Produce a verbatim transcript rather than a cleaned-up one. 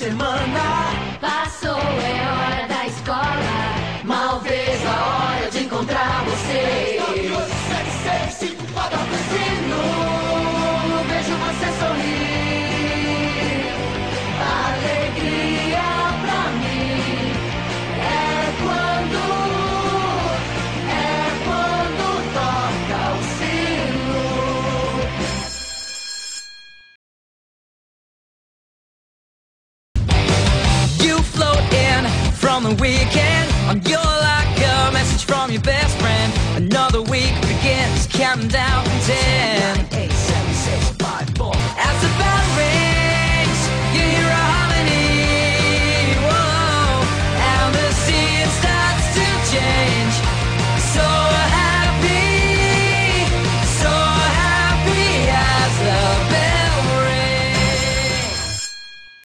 semana. Passou, é hora da escola. Mal vejo a hora de encontrar você. sete, seis, cinco, quatro, três, Sino, vejo você sorrir. Alegria pra mim é quando, é quando toca o sino. You float in from the weekend, and you're like a message from your best friend. Another week begins, counting down